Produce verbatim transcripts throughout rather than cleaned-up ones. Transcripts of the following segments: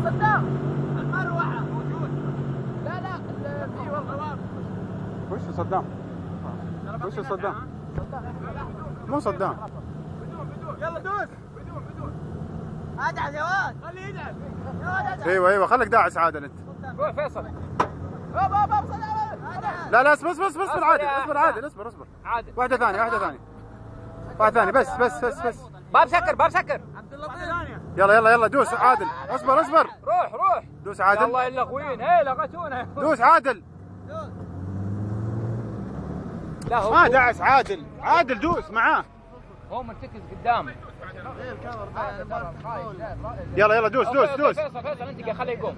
صدام المروحة موجود. لا لا في والله. وش صدام؟ وش صدام؟ مو صدام. بدون بدون يلا دوس. بدون بدون ادعس يا واد. خليه يدعس. ايوه ايوه خليك داعس عادل انت. روح فيصل. هوب هوب هوب صدام. لا لا اصبر اصبر اصبر عادل اصبر عادل اصبر اصبر. عادل. واحدة ثانية واحدة ثانية. واحدة ثانية بس بس بس بس. باب سكر باب سكر. عبد اللطيف. يلا يلا يلا دوس عادل اصبر اصبر. روح روح. دوس عادل. والله يلغوين ايه لغتونا. دوس عادل. لا هو ما دعس عادل عادل دوس معاه. هو مرتكز قدامه. يلا يلا دوس دوس دوس. فيصل فيصل انت خليه يقوم.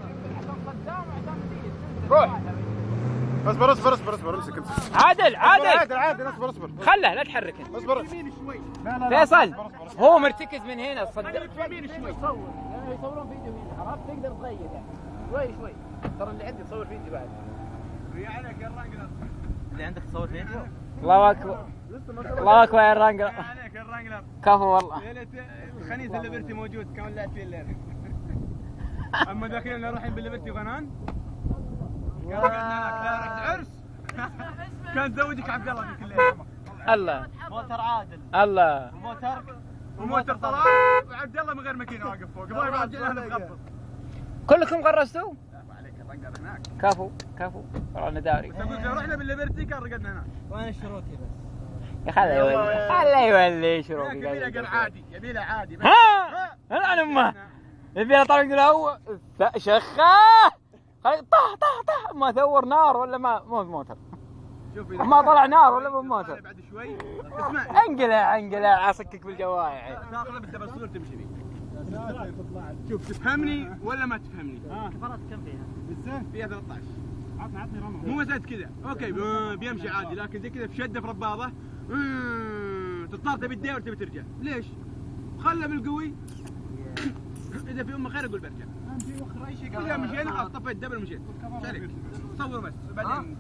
روح. اصبر اصبر اصبر اصبر امسك امسك. عادل عادل عادل عادل اصبر اصبر. خله لا تحرك انت. اصبر. فيصل هو مرتكز من هنا صدق. يمين شوي صور لانه يصورون فيديو هنا عرفت تقدر تغير يعني شوي شوي ترى اللي عندي تصور فيديو بعد. عليك يا الرانجلر. اللي عندك تصور فيديو؟ الله اكبر. الله اكبر يا الرانجلر. عليك يا الرانجلر. كفو والله. يا ليت الخنيس الليبرتي موجود كان ولعت فيه الليل. اما داخلين رايحين بالليبرتي غنان. قال لك لا رحت عرس. كان زوجك عبد الله ذيك الليله. الله. موتر عادل. الله. وموتر وموتر طلال وعبد الله من غير ماكينه واقف فوق. الله يبارك فيك. كلكم غرستوا؟ عليك الرنقر هناك. كفو كفو والله انا داري. لو رحنا بالليبرتي كان رقدنا هناك. وين الشروكي بس؟ يا خله يولي خله يولي شروقي. يبي له عادي يبي له عادي. ها انا امه يبي له طريق له شخه خلي طح طح طح ما ثور نار ولا ما مو موتر. شوف ما طلع نار ولا مو موتر. بعد شوي اسمع انقلع انقلع اصكك بالجوايع. تاخذه بالدبل صور تمشي فيه. شوف تفهمني ولا ما تفهمني؟ ها كفرات كم فيها؟ لسه فيها ثلاثة عشر. عطني عطني رقم. مو مسألة كذا، اوكي بيمشي عادي لكن زي كذا في شده في رباضه تضطر تبي تدور تبي ترجع، ليش؟ خله بالقوي اذا في امه خير اقول برجع. في وخر اي شيء اذا مشينا خلاص طفيت الدبل مشيت. شريك صور بس بعدين.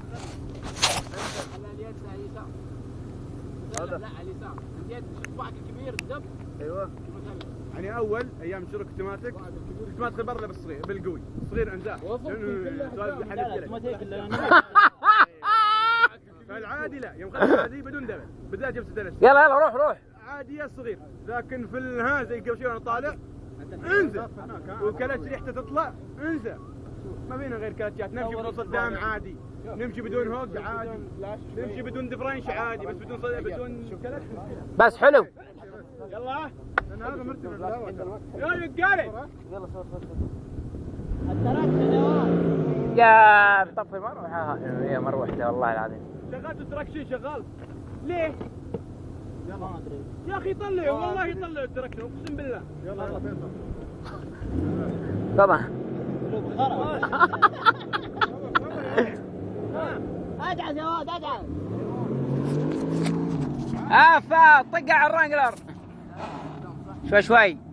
خلي اليد على اليسار. لا لا على اليسار، اليد صباعك الكبير الدب. ايوه. يعني اول ايام شرك اوتوماتيك كنت ما ادخل برا الا بالصغير بالقوي، الصغير انزاح. فالعادي لا، يوم خذ العادي بدون دبل، بالذات يوم ستة يلا يلا روح روح. عادي يا صغير، لكن في الها زي قبل شوي وانا طالع انزل وكلتش ريحته تطلع انزل. ما فينا غير كلتشات، نمشي بدون صدام عادي، نمشي بدون هوك عادي، نمشي بدون دفرنش عادي، بس بدون صدام بدون كلتش. بس حلو. يلا انا هذا مرتب يا رجالي. يلا صور صور التراكشن يا طفي مروحه هي مروحته والله العظيم. شغلت التراكشن شغال ليه؟ يلا ما ادري يا اخي طلع والله يطلع التراكشن اقسم بالله. يلا يلا فيصل طبعا ادعس يا واد ادعس. افا طق على الرانجلر شوي شوي.